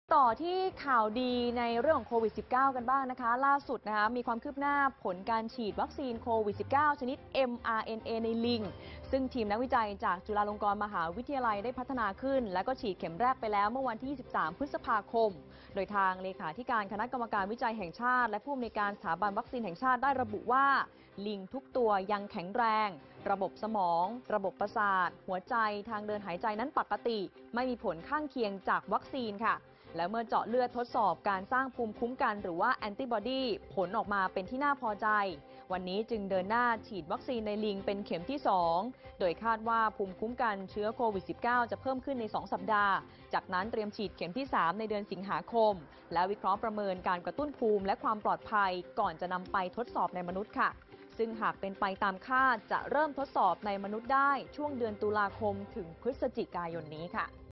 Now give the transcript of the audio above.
ต่อที่ข่าวดีในเรื่องของโควิด -19 กันบ้างนะคะล่าสุดนะคะมีความคืบหน้าผลการฉีดวัคซีนโควิด -19 ชนิด mRNA ในลิงซึ่งทีมนักวิจัยจากจุฬาลงกรณ์มหาวิทยาลัยได้พัฒนาขึ้นและก็ฉีดเข็มแรกไปแล้วเมื่อวันที่ 23 พฤษภาคมโดยทางเลขาธิการคณะกรรมการวิจัยแห่งชาติและผู้อำนวยการสถาบันวัคซีนแห่งชาติได้ระบุว่าลิงทุกตัวยังแข็งแรงระบบสมองระบบประสาทหัวใจทางเดินหายใจนั้นปกติไม่มีผลข้างเคียงจากวัคซีนค่ะและเมื่อเจาะเลือดทดสอบการสร้างภูมิคุ้มกันหรือว่าแอนติบอดีผลออกมาเป็นที่น่าพอใจวันนี้จึงเดินหน้าฉีดวัคซีนในลิงเป็นเข็มที่2โดยคาดว่าภูมิคุ้มกันเชื้อโควิด -19 จะเพิ่มขึ้นใน2สัปดาห์จากนั้นเตรียมฉีดเข็มที่3ในเดือนสิงหาคมและวิเคราะห์ประเมินการกระตุ้นภูมิและความปลอดภัยก่อนจะนำไปทดสอบในมนุษย์ค่ะซึ่งหากเป็นไปตามคาดจะเริ่มทดสอบในมนุษย์ได้ช่วงเดือนตุลาคมถึงพฤศจิกายนนี้ค่ะ